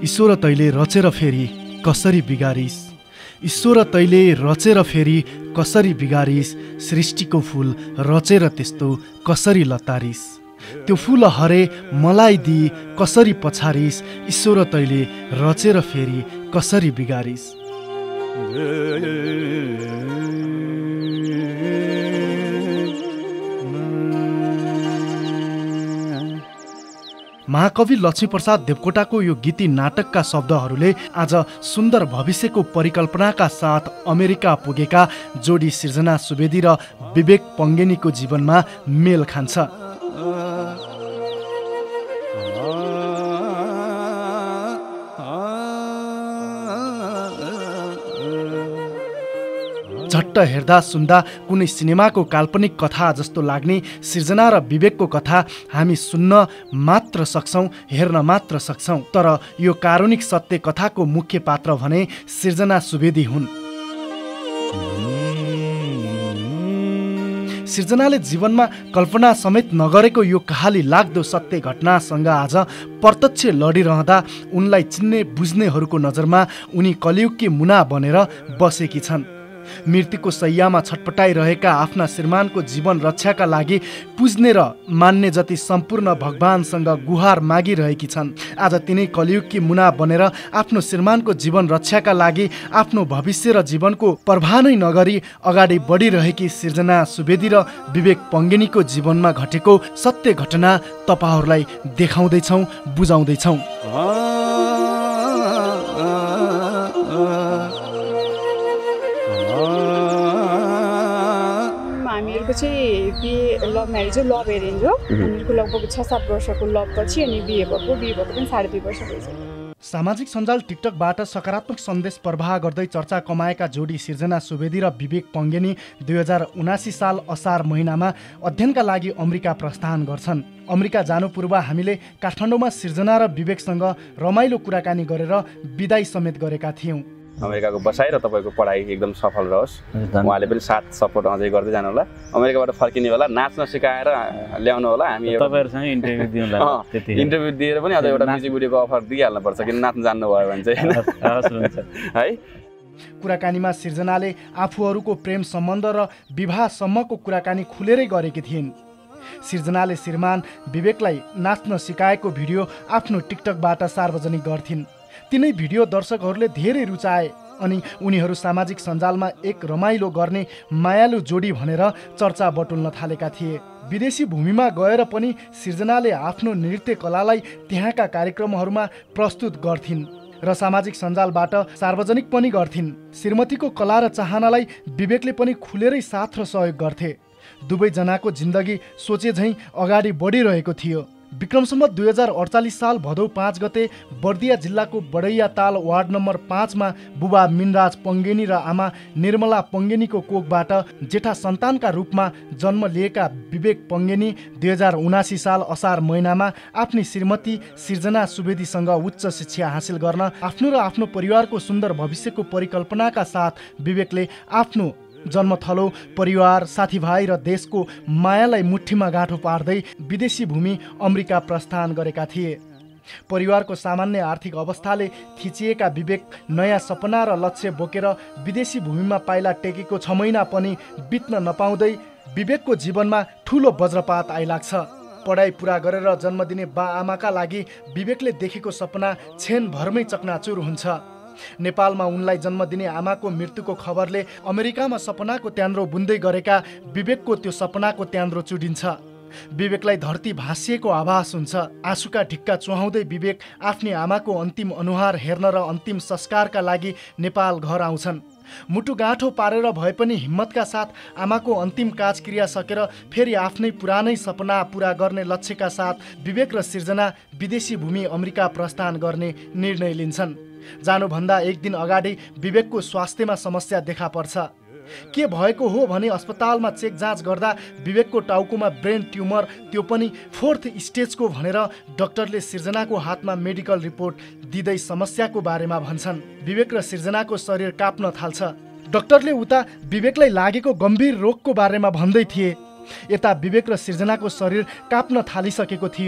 ईश्वर तैले रचेर फेरि कसरी बिगारिस, ईश्वर तैले रचेर फेरि कसरी बिगारिस, सृष्टिको फूल रचेर त्यस्तो कसरी लतारिस, त्यो फूल हरे मलाई दिई कसरी पछारिस, ईश्वर तैले रचेर फेरि कसरी बिगारिस। महाकवि लक्ष्मीप्रसाद देवकोटाको यो गीती नाटकका शब्दहरूले आज सुन्दर भविष्यको परिकल्पनाका साथ अमेरिका पुगेका जोडी सिर्जना सुवेदी र विवेक पङ्गेनीको जीवनमा मेल खान्छ। झट्ट हेर्दा सुन्दा कुनै सिनेमाको काल्पनिक कथा जस्तो लाग्ने सिर्जना र विवेकको कथा हामी सुन्न मात्र सक्छौँ, हेर्न मात्र सक्छौँ। तर यो कारुणिक सत्य कथाको मुख्य पात्र भने सिर्जना सुवेदी हुन्। सिर्जनाले जीवनमा कल्पना समेत नगरेको यो कहाली लाग्दो सत्य घटनासँग आज प्रत्यक्ष लडिरहँदा उनलाई चिन्ने बुझ्नेहरूको नजरमा उनी कलियुगकी मुना बनेर बसेकी छन्। मृत्युको शैय्यामा छटपटाइरहेका आफ्ना श्रीमानको जीवन रक्षाका लागि पुज्ने र मान्ने जति सम्पूर्ण भगवानसँग गुहार मागिरहेकी छन्। आज तिनै कलियुगकी मुना बनेर आफ्नो श्रीमानको जीवन रक्षाका लागि आफ्नो भविष्य र जीवनको पर्वाह नै नगरी अगाडि बढिरहेकी सिर्जना सुवेदी र विवेक पङ्गेनीको जीवनमा घटेको सत्य घटना तपाईहरूलाई देखाउँदैछौँ, बुझाउँदैछौँ। हामीहरूको चाहिँ बिहे लभ म्यारेज हो, लभ एरेन्ज हो। हामीहरूको लगभग 6-7 वर्षको लभपछि अनि बिहे भएको पनि 2.5 वर्ष भइसक्यो। सामाजिक सञ्जाल टिकटकबाट सकारात्मक सन्देश प्रवाह गर्दै चर्चा कमाएका जोडी सिर्जना सुवेदी र विवेक पङ्गेनी 2079 साल असार महिनामा अध्ययनका लागि अमेरिका प्रस्थान गर्छन्। अमेरिका जानु पूर्व हामीले काठमाडौँमा सिर्जना र विवेकसँग रमाइलो कुराकानी गरेर बिदाई समेत गरेका थियौँ। अमेरिकाको बसाइ र तपाईँको पढाइ एकदम सफल रहोस्, उहाँले पनि साथ सपोर्ट अझै गर्दै जानु होला। अमेरिकाबाट फर्किने बेला नाच्न सिकाएर ल्याउनु होला। हामी तपाईँहरूसँग इन्टरभ्यू दिउँला, इन्टरभ्यू दिएर पनि अझै एउटा म्युजिक भिडियोको अफर दिइहाल्नुपर्छ, किन नाच्न जान्नुभयो भने चाहिँ है। कुराकानीमा सिर्जनाले आफूहरूको प्रेम सम्बन्ध र विवाहसम्मको कुराकानी खुलेरै गरेकी थिइन्। सिर्जनाले श्रीमान विवेकलाई नाच्न सिकाएको भिडियो आफ्नो टिकटकबाट सार्वजनिक गर्थिन्। तिनै भिडियो दर्शकहरूले धेरै रुचाए अनि उनीहरू सामाजिक सञ्जालमा एक रमाइलो गर्ने मायालु जोडी भनेर चर्चा बटुल्न थालेका थिए। विदेशी भूमिमा गएर पनि सिर्जनाले आफ्नो नृत्य कलालाई त्यहाँका कार्यक्रमहरूमा प्रस्तुत गर्थिन् र सामाजिक सञ्जालबाट सार्वजनिक पनि गर्थिन्। श्रीमतीको कला र चाहनालाई विवेकले पनि खुलेरै साथ र सहयोग गर्थे। दुवैजनाको जिन्दगी सोचे झैँ अगाडि बढिरहेको थियो। विक्रम सम्वत 2048 साल भदौ 5 गते बर्दिया जिल्लाको बडैया ताल वार्ड नम्बर 5 मा बुबा मिनराज पङ्गेनी र आमा निर्मला पङ्गेनीको कोखबाट जेठा सन्तानका रूपमा जन्म लिएका विवेक पङ्गेनी 2079 साल असार महिनामा आफ्नी श्रीमती सिर्जना सुवेदीसँग उच्च शिक्षा हासिल गर्न आफ्नो र आफ्नो परिवारको सुन्दर भविष्यको परिकल्पनाका साथ विवेकले आफ्नो जन्मथलो, परिवार, साथीभाइ र देशको मायालाई मुठीमा गाँठो पार्दै विदेशी भूमि अमेरिका प्रस्थान गरेका थिए। परिवारको सामान्य आर्थिक अवस्थाले थिचिएका विवेक नयाँ सपना र लक्ष्य बोकेर विदेशी भूमिमा पाइला टेकेको 6 महिना पनि बित्न नपाउँदै विवेकको जीवनमा ठुलो वज्रपात आइलाग्छ। पढाइ पुरा गरेर जन्म दिने बा आमाका लागि विवेकले देखेको सपना क्षणभरमै चकनाचुर हुन्छ। नेपालमा उनलाई जन्म दिने आमाको मृत्युको खबरले अमेरिकामा सपनाको त्यान्द्रो बुन्दै गरेका विवेकको त्यो सपनाको त्यान्द्रो चुडिन्छ। विवेकलाई धरती भाँसिएको आभास हुन्छ। आँसुका ढिक्का चुहाउँदै विवेक आफ्नी आमाको अन्तिम अनुहार हेर्न र अन्तिम संस्कारका लागि नेपाल घर आउँछन्। मुटु गाँठो पारेर भए पनि हिम्मतका साथ आमाको अन्तिम काजक्रिया सकेर फेरि आफ्नै पुरानै सपना पुरा गर्ने लक्ष्यका साथ विवेक र सिर्जना विदेशी भूमि अमेरिका प्रस्थान गर्ने निर्णय लिन्छन्। जानुभन्दा एक दिन अगाडि विवेकको स्वास्थ्यमा समस्या देखा पर्छ। के भएको हो भने अस्पतालमा चेक जाँच गर्दा विवेकको टाउकोमा ब्रेन ट्युमर, त्यो पनि 4th स्टेजको भनेर डाक्टरले सिर्जनाको हातमा मेडिकल रिपोर्ट दिँदै समस्याको बारेमा भन्छन्। विवेक र सिर्जनाको शरीर काप्न थाल्छ। डाक्टरले उता विवेकलाई लागेको गम्भीर रोगको बारेमा भन्दै थिए। यता विवेक र सिर्जनाको शरीर काप्न थालिसकेको थियो।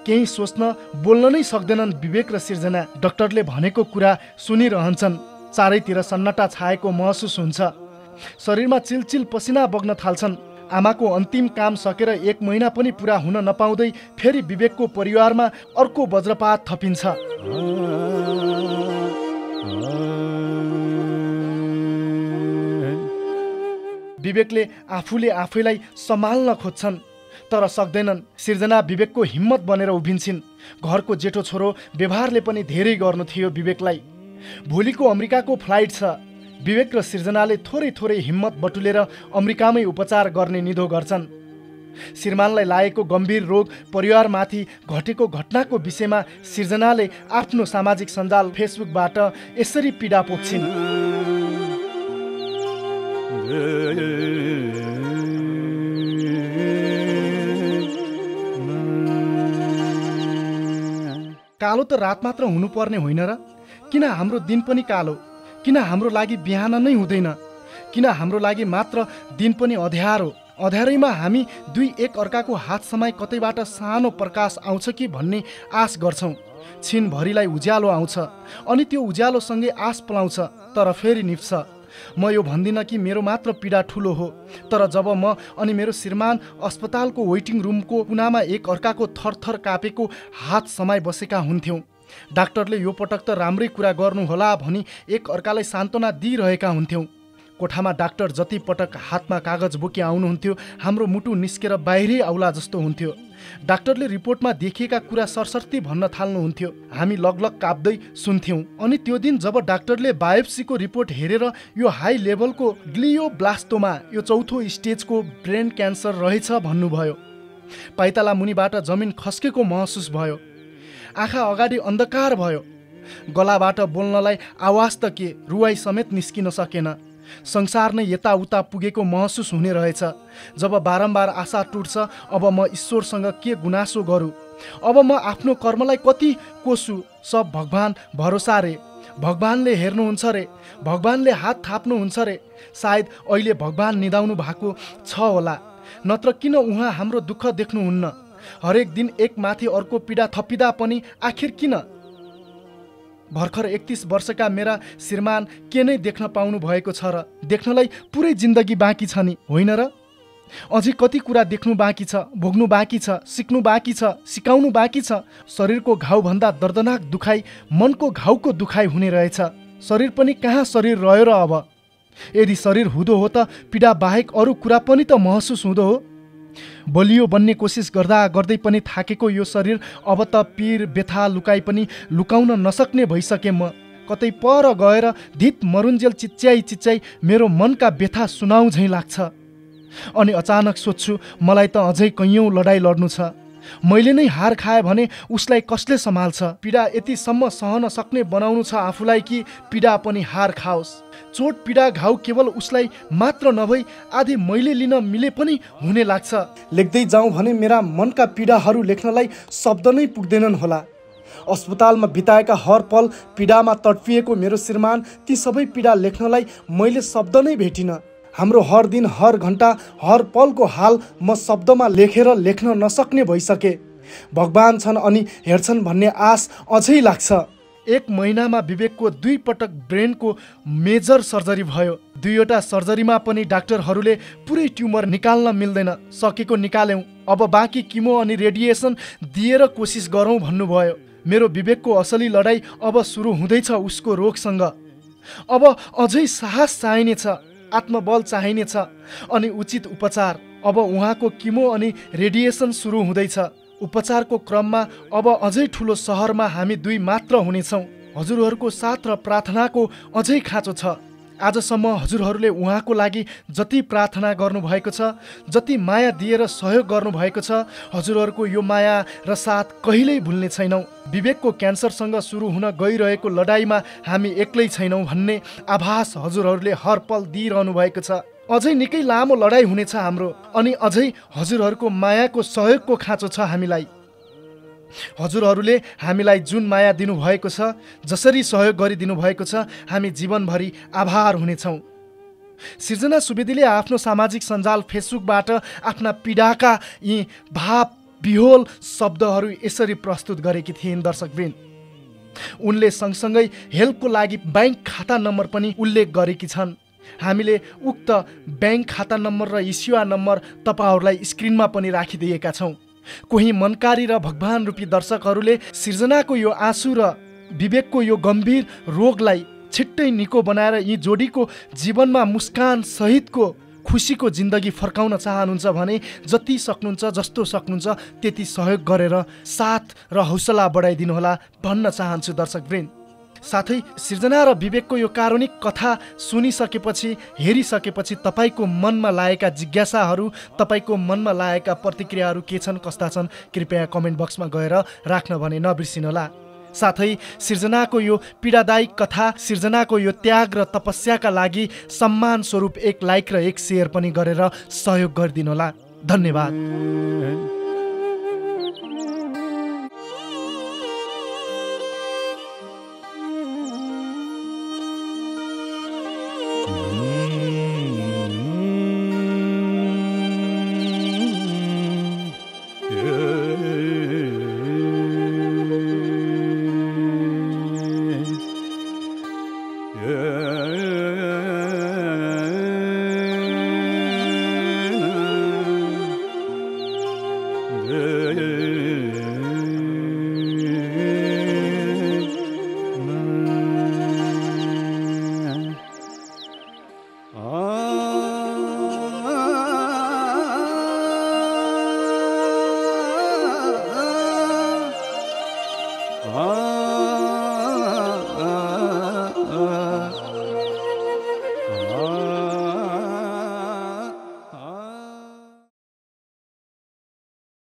केही सोच्न बोल्न नै सक्दैनन् विवेक र सिर्जना। डाक्टरले भनेको कुरा सुनिरहन्छन्। चारैतिर सन्नाटा छाएको महसुस हुन्छ। शरीरमा चिलचिल पसिना बग्न थाल्छन्। आमाको अन्तिम काम सकेर 1 महिना पनि पुरा हुन नपाउँदै फेरि विवेकको परिवारमा अर्को वज्रपात थपिन्छ। विवेकले आफूले आफैलाई सम्हाल्न खोज्छन् तर सक्दैनन्। सिर्जना विवेकको हिम्मत बनेर उभिन्छन्। घरको जेठो छोरो व्यवहारले पनि धेरै गर्नु थियो विवेकलाई। भोलिको अमेरिकाको फ्लाइट छ। विवेक र सिर्जनाले थोरै थोरै हिम्मत बटुलेर अमेरिकामै उपचार गर्ने निधो गर्छन्। श्रीमानलाई लागेको गम्भीर रोग परिवारमाथि घटेको घटनाको विषयमा सिर्जनाले आफ्नो सामाजिक सञ्जाल फेसबुकबाट यसरी पीडा पोख्छिन्। कालो त रात मात्र हुनुपर्ने होइन र? किन हाम्रो दिन पनि कालो? किन हाम्रो लागि बिहान नै हुँदैन? किन हाम्रो लागि मात्र दिन पनि अँध्यारो? अँध्यारैमा हामी दुई एक अर्काको हात समाई कतैबाट सानो प्रकाश आउँछ कि भन्ने आश गर्छौँ। छिनभरिलाई उज्यालो आउँछ अनि त्यो उज्यालोसँगै आश पलाउँछ तर फेरि निप्छ। म यो भन्दिनँ कि मेरो मात्र पीडा ठुलो हो, तर जब म अनि मेरो श्रीमान अस्पतालको वेटिङ रुमको कुनामा एक अर्काको थरथर कापेको हात समाई बसेका हुन्थ्यौँ। डाक्टरले यो पटक त राम्रै कुरा गर्नुहोला भनी एक अर्कालाई सान्त्वना दिइरहेका हुन्थ्यौँ। कोठामा डाक्टर जति पटक हातमा कागज बोकी आउनुहुन्थ्यो हाम्रो मुटु निस्केर बाहिरै आउला जस्तो हुन्थ्यो। डाक्टरले रिपोर्टमा देखिएका कुरा सरसर्ती भन्न थाल्नुहुन्थ्यो। हामी लगलग काप्दै सुन्थ्यौँ। अनि त्यो दिन जब डाक्टरले बायोप्सीको रिपोर्ट हेरेर यो हाई लेभलको ग्लियोब्लास्टोमा, यो 4औं स्टेजको ब्रेन क्यान्सर रहेछ भन्नुभयो, पाइताला मुनिबाट जमिन खस्केको महसुस भयो। आँखा अगाडि अन्धकार भयो। गलाबाट बोल्नलाई आवाज त के, रुवाई समेत निस्किन सकेन। संसार नै यताउता पुगेको महसुस हुने रहेछ। जब बारम्बार आशा टुट्छ अब म ईश्वरसँग के गुनासो गरौँ? अब म आफ्नो कर्मलाई कति कोसु? सब भगवान भरोसा रे। भगवानले हेर्नुहुन्छ रे, भगवानले हात थाप्नुहुन्छ रे। सायद अहिले भगवान निदाउनु भएको छ होला, नत्र किन उहाँ हाम्रो दुःख देख्नुहुन्न? हरेक दिन एक माथि अर्को पीडा थपिँदा पनि आखिर किन? भर्खर 31 वर्षका मेरा श्रीमान के नै देख्न पाउनु भएको छ र? देख्नलाई पुरै जिन्दगी बाँकी छ नि, होइन र? अझै कति कुरा देख्नु बाँकी छ, भोग्नु बाँकी छ, सिक्नु बाँकी छ, सिकाउनु बाँकी छ। शरीरको घाउभन्दा दर्दनाक दुखाइ मनको घाउको दुखाइ हुने रहेछ। शरीर पनि कहाँ शरीर रह्यो र अब? यदि शरीर हुँदो हो त पीडा बाहेक अरू कुरा पनि त महसुस हुँदो हो। बलियो बन्ने कोसिस गर्दा गर्दै पनि थाकेको यो शरीर अब त पीर व्यथा लुकाइ पनि लुकाउन नसक्ने भइसके। म कतै पर गएर धित मरुन्जेल चिच्याई मेरो मनका व्यथा सुनाउ झैँ लाग्छ। अनि अचानक सोध्छु मलाई त अझै कैयौँ लडाइँ लड्नु छ। मैले नै हार खाएँ भने उसलाई कसले सम्हाल्छ? पीडा यतिसम्म सहन सक्ने बनाउनु छ आफूलाई कि पीडा पनि हार खाओस्। चोट पीडा घाउ केवल उसलाई मात्र नभई आधी मैले लिन मिले पनि हुने लाग्छ। लेख्दै जाउँ भने मेरा मनका पीडाहरू लेख्नलाई शब्द नै पुग्दैनन् होला। अस्पतालमा बिताएका हर पल पीडामा तडपिएको मेरो श्रीमान, ती सबै पीडा लेख्नलाई मैले शब्द नै भेटिनँ। हाम्रो हर दिन हर घन्टा हर पलको हाल म शब्दमा लेखेर लेख्न नसक्ने भइसके। भगवान छन् अनि हेर्छन् भन्ने आश अझै लाग्छ। 1 महिनामा विवेकको 2 पटक ब्रेनको मेजर सर्जरी भयो। 2वटा सर्जरीमा पनि डाक्टरहरूले पुरै ट्युमर निकाल्न मिल्दैन, सकेको निकाल्यौँ, अब बाँकी किमो अनि रेडिएसन दिएर कोसिस गरौँ भन्नुभयो। मेरो विवेकको असली लडाइँ अब सुरु हुँदैछ उसको रोगसँग। अब अझै साहस चाहिनेछ, आत्मबल चाहिनेछ अनि उचित उपचार। अब उहाँको किमो अनि रेडिएसन सुरु हुँदैछ। उपचारको क्रममा अब अझै ठुलो सहरमा हामी 2 मात्र हुनेछौँ। हजुरहरूको साथ र प्रार्थनाको अझै खाँचो छ। आजसम्म हजुरहरूले उहाँको लागि जति प्रार्थना गर्नुभएको छ, जति माया दिएर सहयोग गर्नुभएको छ, हजुरहरूको यो माया र साथ कहिल्यै भुल्ने छैनौँ। विवेकको क्यान्सरसँग सुरु हुन गइरहेको लडाइँमा हामी एक्लै छैनौँ भन्ने आभास हजुरहरूले हर पल दिइरहनु भएको छ। अझै निकै लामो लडाइँ हुनेछ हाम्रो, अनि अझै हजुरहरूको मायाको सहयोगको खाँचो छ हामीलाई। हजुरहरूले हामीलाई जुन माया दिनुभएको छ, जसरी सहयोग गरिदिनु भएको छ, हामी जीवनभरि आभार हुनेछौँ। सिर्जना सुवेदीले आफ्नो सामाजिक सञ्जाल फेसबुकबाट आफ्ना पीडाका यी भाव बिहोल शब्दहरू यसरी प्रस्तुत गरेकी थिइन् दर्शकवृन्द। उनले सँगसँगै हेल्पको लागि ब्याङ्क खाता नम्बर पनि उल्लेख गरेकी छन्। हामीले उक्त ब्याङ्क खाता नम्बर र इस्युआ नम्बर तपाईँहरूलाई स्क्रिनमा पनि राखिदिएका छौँ। कोही मनकारी र भगवान रूपी दर्शकहरूले सृजनाको यो आँसु र विवेकको यो गम्भीर रोगलाई छिट्टै निको बनाएर यी जोडीको जीवनमा मुस्कान सहितको खुसीको जिन्दगी फर्काउन चाहनुहुन्छ भने जति सक्नुहुन्छ, जस्तो सक्नुहुन्छ त्यति सहयोग गरेर साथ र हौसला बढाइदिनुहोला भन्न चाहन्छु दर्शकवृन्द। साथै सृजना र विवेकको यो कारुणिक कथा सुनिसकेपछि, हेरिसकेपछि तपाईँको मनमा लागेका जिज्ञासाहरू, तपाईँको मनमा लागेका प्रतिक्रियाहरू के छन्, कस्ता छन्, कृपया कमेन्ट बक्समा गएर राख्न भने नबिर्सिनुहोला। साथै सृजनाको यो पीडादायी कथा, सृजनाको यो त्याग र तपस्याका लागि सम्मान स्वरूप एक लाइक र एक सेयर पनि गरेर सहयोग गरिदिनुहोला। धन्यवाद।